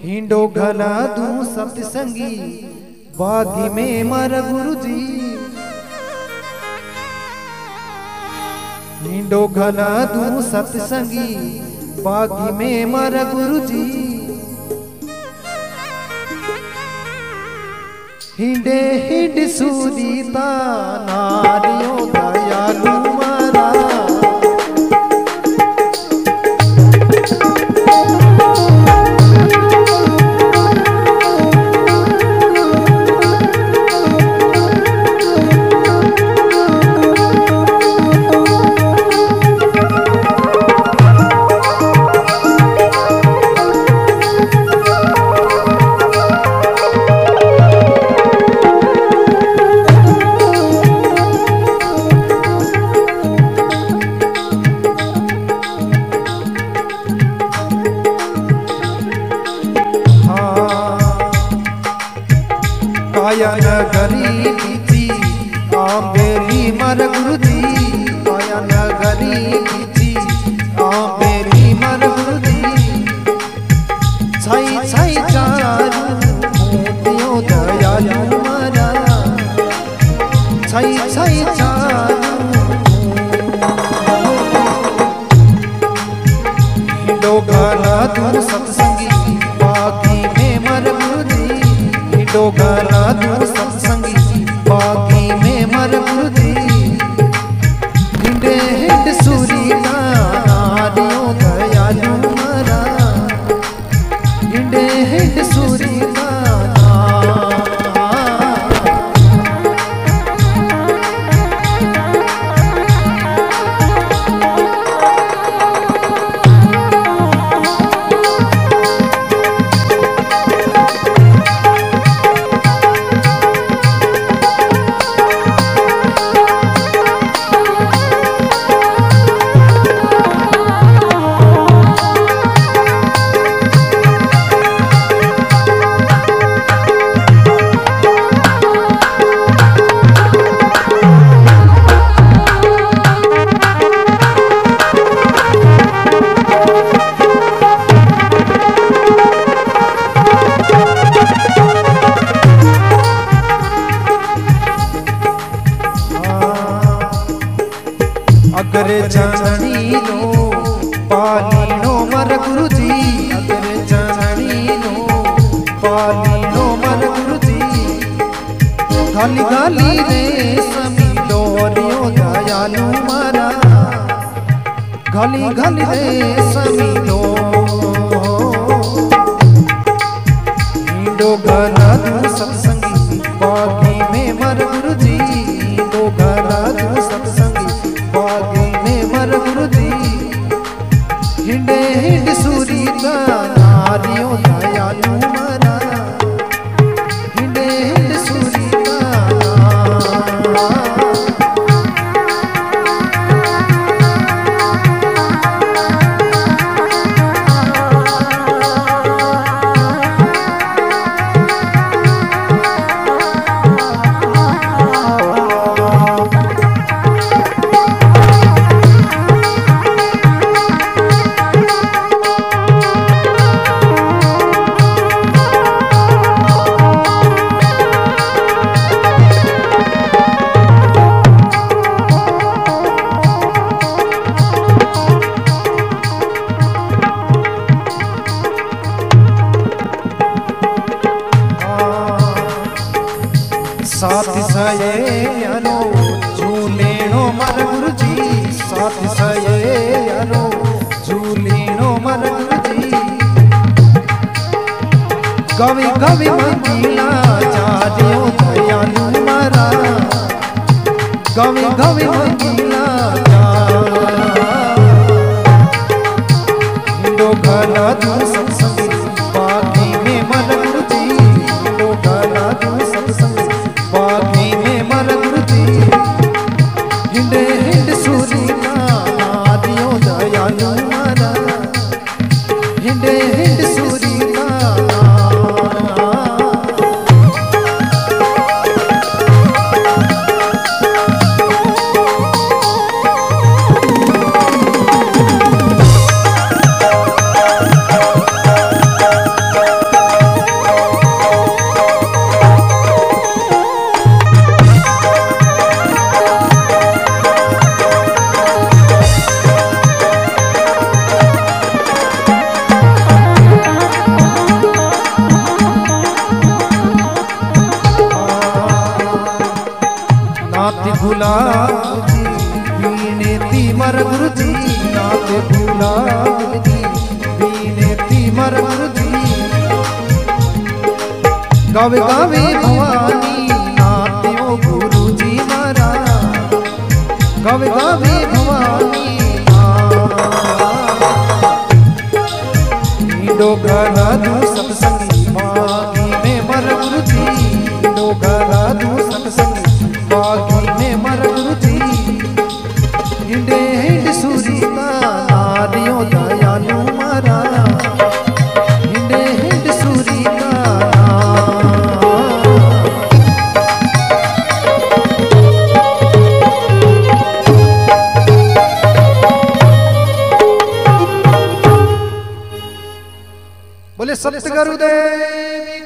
हिंडो घला दू सतसंगी बागी में मर गुरु जी। हिंडो घला दू सतसंगी बागी में मर गुरु जी। हिंडे हिंड सूरीता नारियों दयालु मारा। काया नगरी बीची आंबेली मर गुरु जी। काया नगरी बीची आंबेली मर गुरु जी। छाई छाई चारू मोतियों दयालु मारा। छाई छाई चारू हिंडो घला दू सतसंगी बागी में मर गुरु जी। हिंडो घला दू सतसंगी बागी में मर गुरु जी। हिंडे हिंड सूरीता नारियों दयालु मारा। हिंडे हिंड सूरीता अगरे जननी नो पाली नो मर गुरु जी। अगरे जननी नो पाली नो मर गुरु जी। गाली गाली रे समी डोरियों दयालु मारा। गाली गाली रे समी डो हिंडो घला दू सतसंगी बागी में मर गुरु जी। हिंडो घला दू सतसंगी बागी में मर गुरु जी। हिंडे हिंड सूरीता नारियों दयालु मारा। हिंडे हिंड सूरीता साथ सयनो झूलेनो मर गुरु जी। साथ सयनो झूलेनो मर गुरु जी। गवी गवी मंगीला जादियो दयालु मारा। गवी गवी मंगीला हिंडो घला दू सतसंगी बागी में मर गुरु जी। हिंडो घला दू सतसंगी बागी में मर गुरु जी। हिंडे हिंड सूरीता नारियों दयालु मारा। हिंडे हिंड सूरीता मारा गुरु जी। गावे गावे भवानी नात्यो गुरु जी मारा, गावे गावे भवानी डोगरा दू सत्संगी बागी में मारा गुरु जी। डोगरा दू सत्संगी बागी में मारा गुरु जी। हिंडे हिंड सूरीता नारियों दयालु मारा, हिंडे हिंड सूरीता। बोले सत गुरुदेव।